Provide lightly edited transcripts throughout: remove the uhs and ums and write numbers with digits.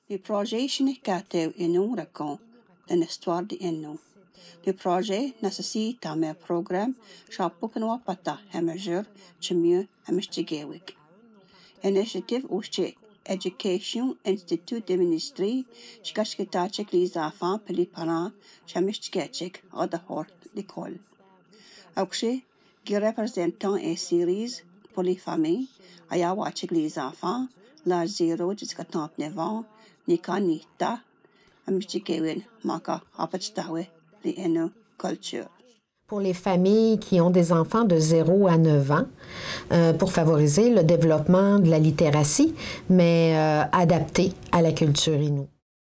Le projet Shinikateu Inu raconte l'histoire d'Inu. Le projet nécessite un programme Shapukanwa Pata Hemajur Chimur Hemishtigewik. Initiative Uche Education Institute de Ministry Shikashkitachik les enfants et les parents Chamishtigechik à dehors l'école. Auche qui représentant une série pour les familles à Yawachik les enfants l'âge 0 jusqu'à 39 ans Nika Nita Amishtigewin Maka Apachtawe les Inu culture. Pour les familles qui ont des enfants de 0 à 9 ans, pour favoriser le développement de la littératie, mais adapté à la culture Innu.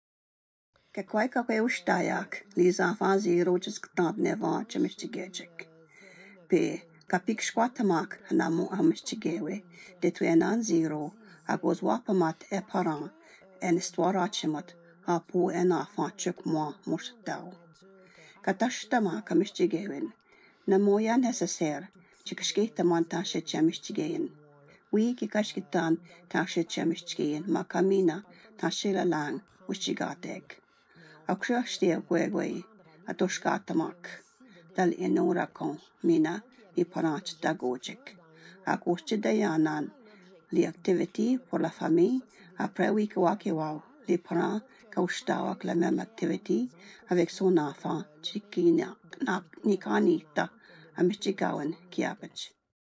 Les enfants 0 jusqu'à 39 ans, Chamistigechik. Puis, Kapik Squatamak, Hanamu Amistigewe, de Tuenan 0, à Gozwapamat et parents, en histoire Hachimot, à pour un enfant chuk moi, Mouchtao. Katashitama Kamistigewin, Namoya nécessaire, Chikashkitaman Tashe Chamistigein. Oui, Kikashkitan Tashe Chamistigein, Makamina, Tashila Lang, Wichigatek. Akshaste Gwegwe, Atoshkatamak, Dal Inorakon, Mina, les parents d'Agojik. Akoste Dayanan, les activités pour la famille, après Wikawakiwao, les parents Kaustawak la même activité avec son enfant, Chikina, Nikanita, Amichigawan, Kiabach.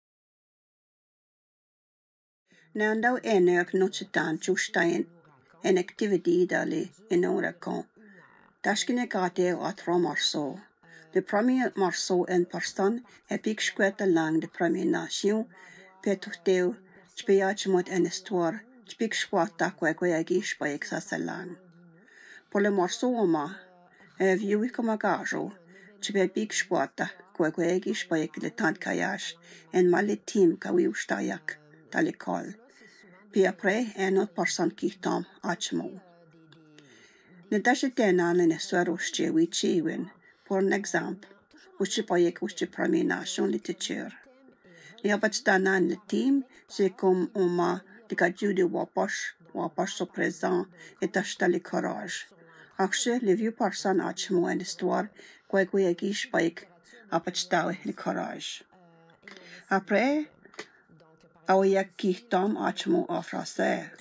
Nandau Enek Nochitan, Chustain, une activité dans les Inorakon. Tashkinekate à 3 morceaux. Le premier morceau en personne est piquet langue de Première Nation, Petuteu, Chpeachmot en histoire, Chpiquata Kwekweagi Spike sa langue. Pour le morceau Oma, un vieux comme un gajo, Chpepiquata Kwekweagi Spike le temps de kayach, en malitim Kawiustayak dans l'école. Puis après, une autre personne qui tombe à Chmo. Ne tachetanan le histoire uche wichiwin, pour un exemple, uche payek uche Première Nation littérature. Les abachtanan le team, c'est comme on m'a dit de wapash au présent et tacheta le courage. Actuellement, les vieux personnes achemo en histoire, quoi gish payek abachtawe le courage. Après, awayak qui tombe achemo en français.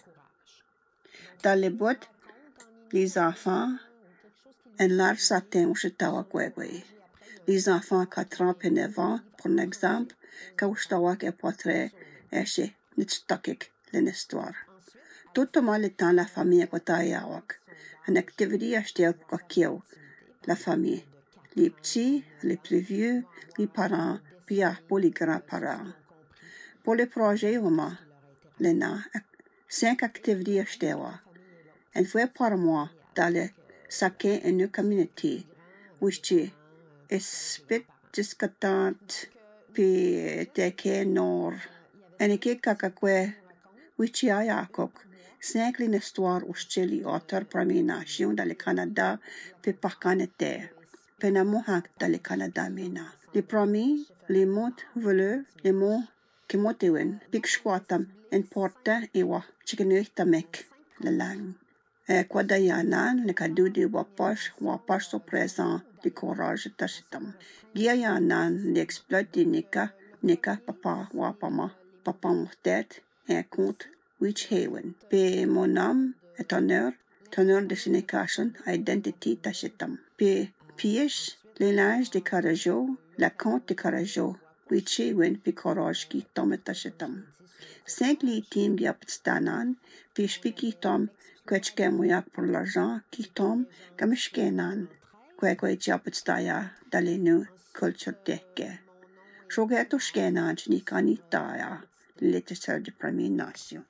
Dans les bottes, les enfants, en large satin ou chetawa kwekwe. Les enfants 4 ans et 9 ans, pour un exemple, kaustawak et portrait, eche, nitstakik, l'histoire. Tout le temps, la famille est kotayawak. Une activité achetée pour kakio, la famille. Les petits, les plus vieux, les parents, puis pour les grands-parents. Pour le projet, Lena, 5 activités achetées. Une fois par mois, dans le chacun une communauté, où je espèce jusqu'à tant, puis teke nord. Un équipe kakakwe, où je ayakok, 5 histoires où je les auteurs Première Nation dans le Canada, puis par Canada, puis namohak dans le Canada mena. Les premiers, les mots voleux, les mots qui motivent, puis que je crois important et wa, chikinuitamek, la langue. Kwadayanan, le cadeau de wapash au présent, du courage tachitam. Giayanan, l'exploit de nika, papa, wapama, papa tête, un compte, which haven. Pe mon âme est honneur de signification, identity tachitam. Pe piège, l'élange de carajo, la compte de carajo, which haven, pe courage qui tombe tachitam. 5 litimes giapstanan, pe spiki tom, Kwechke moyak pour l'argent qui tombe comme shkenan, kwekwe japetstaya dans les nœuds culture teke. Shogeto shkenan chnikanitaya, l'éditeur de Première Nation.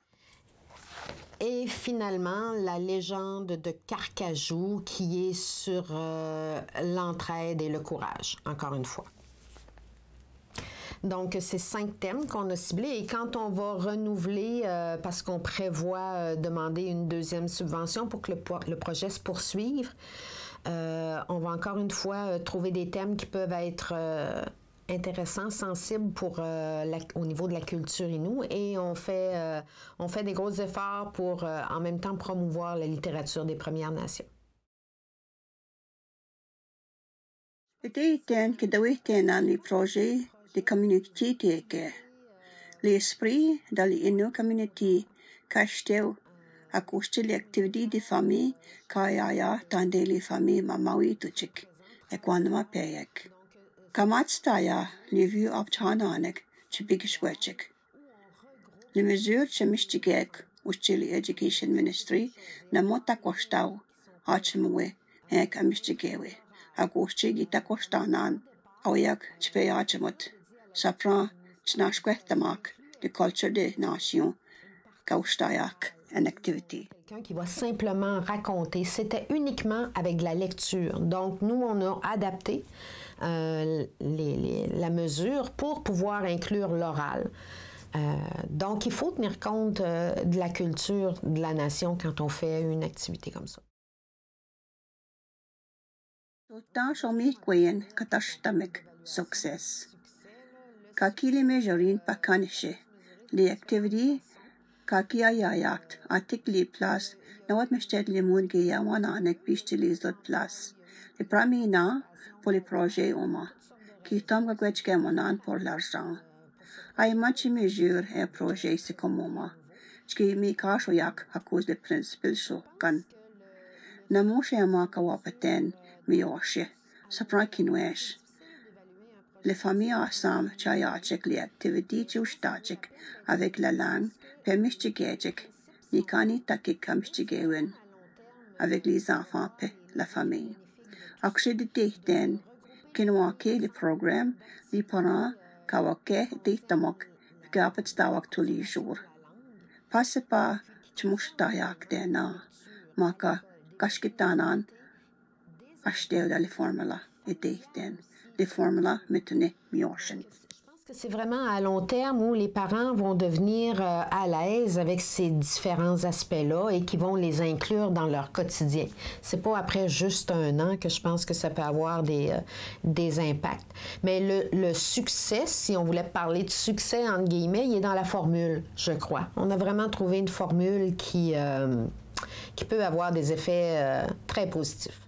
Et finalement, la légende de Carcajou qui est sur l'entraide et le courage, encore une fois. Donc, c'est 5 thèmes qu'on a ciblés et quand on va renouveler, parce qu'on prévoit demander une deuxième subvention pour que le projet se poursuive, on va encore une fois trouver des thèmes qui peuvent être intéressant, sensible au niveau de la culture Innu et on fait des gros efforts pour en même temps promouvoir la littérature des Premières Nations. Ydyn gydaweithio i projet de communauté tege. L'esprit dans l'Innu community cachetew ac wstil activity de famille kaya tande les familles mamawi tuchik ekwanama peyek. Kamatstaya les vues optananek chibigishwechik. Les mesures chemichtigek wstil education ministry na motakwastaw hachmwe ek amistigewe. Agusti takostanan aoyak chpeyachmut. Ça prend chnashkwehtamak de culture des nations kaustayak en activité. Quelqu'un qui va simplement raconter, c'était uniquement avec de la lecture. Donc, nous, on a adapté la mesure pour pouvoir inclure l'oral. Donc, il faut tenir compte de la culture de la nation quand on fait une activité comme ça. Sultan Shomi Kweyen Katashtamik Success. Kakili Mejorin Pakanishe. Les activités Kakia Yayakt Atik Li Plus Nawat Meshted Limun Giyawan Anek Bishtilis Dot Plus. Les Pramina pour les projets Oma. Qui tombe Gwetchkemonan pour l'argent. Aymachi mesure un projet c'est comme Oma. Qui mi kashoyak à cause des principes shokan. Namoshe amaka wapaten mioshe, sapran kinwesh. Les familles ensemble chayachik les activités chustachik avec la langue permichtigejik, ni kani takik kamchtigewen avec les enfants pe la famille. Akshé de tehten, kinwake le programme, les parents kawake tehtamok, gapat stawak tous les jours. Passe pas chmushtayak dena, maka kashkitanan ashtel les formulas et tehten. Les formulas mettenaient mioshen. Je pense que c'est vraiment à long terme où les parents vont devenir à l'aise avec ces différents aspects-là et qui vont les inclure dans leur quotidien. C'est pas après juste un an que je pense que ça peut avoir des impacts. Mais le succès, si on voulait parler de succès, entre guillemets, il est dans la formule, je crois. On a vraiment trouvé une formule qui peut avoir des effets très positifs.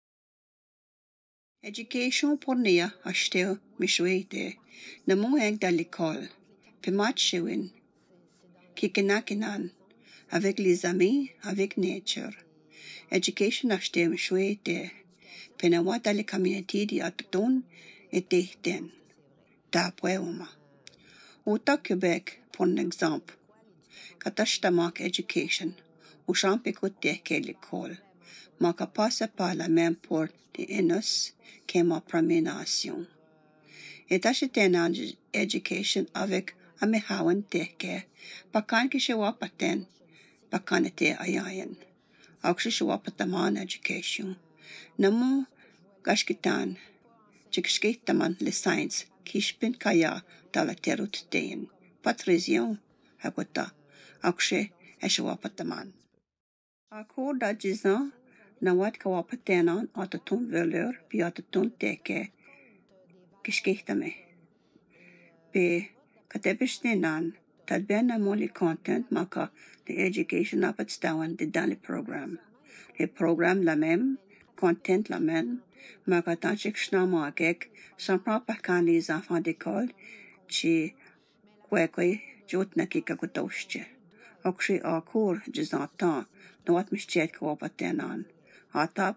Education pour nia ashtel mishwete na moheng dans l'école pemat chewin kikenakinan avec les amis avec nature education ashtel mishwete penawa dans les communautés di autochtones et tehten ta poema au Québec pour exemple katashtamak education au champ écouter quelle l'école maka passe pas la même porte de Inus que ma Première Nation. Et acheter un education avec amehawan teke, pakan ki shewapaten, pakan ete ayayan. Aukshi shewapataman education. Namo gashkitan, chikshkitaman le science, kishpin kaya talaterut dein. Patrizion, hakota, aukshi shewapataman. Accord d'adjizan, nawat kawapatenan autoton valeur pi autoton teke kishkihtame. Pe katebishnenan tadbena moli content maka the education apatstawan de dans le programme. Le programme la même, content la même, maka tanchik shnama akek, sans pas quand les enfants d'école, chi kwekwe jotna kikakutoshche. Okshi akur jizantan, nawat mishchet kawapatenan. On va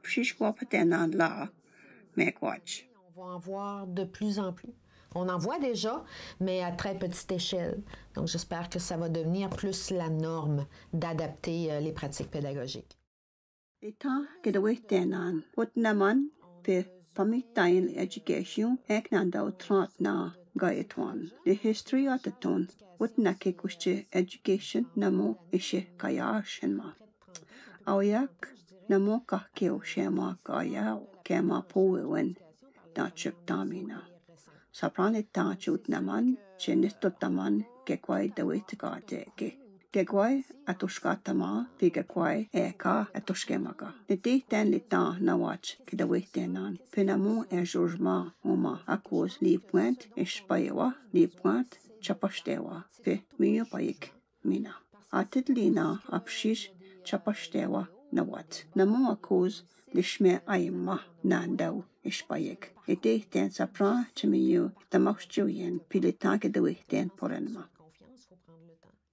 en voir de plus en plus. On en voit déjà, mais à très petite échelle. Donc, j'espère que ça va devenir plus la norme d'adapter les pratiques pédagogiques. Étant que de Westenan, Utnaman, pe Pamitain Education, Eknanda 30 na Gaetwan. The history of the ton, Utnake Kushche Education, Namo Ishe Kayashinma. Aoyak. Namo kahkeo shema kayao kema poewen dachuk tamina. Sapran et tachut naman chenestotaman kekwai dawit ke. Gegwai atushkatama pi gegwai ka atushkemaga. De ten litan nawach kidawetenan. Penamu jurma oma akos li point espayewa li point chapastewa pe miyo payik mina. Atitlina apshish chapastewa nawat. Namu akos lishme aima nandaw espayik. Ten sapran chimiyo tamachjuyen pi litan kidaweten porenma.